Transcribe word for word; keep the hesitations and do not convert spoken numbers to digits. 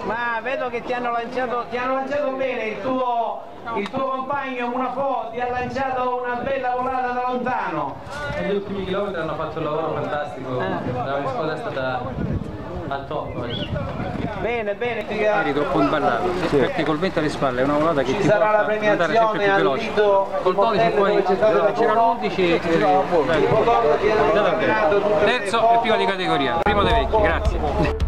Ma vedo che ti hanno lanciato, ti hanno lanciato bene, il tuo, il tuo compagno una foto, ti ha lanciato una bella volata da lontano. Negli ultimi chilometri hanno fatto un lavoro fantastico, eh. la squadra è stata al top oggi. Bene, bene. Eri troppo imballato, sì. Perché col vento alle spalle è una volata che ci ti sarà porta la premiazione al Lido col dodici poi c'erano undici e terzo e prima di categoria, primo dei vecchi, grazie.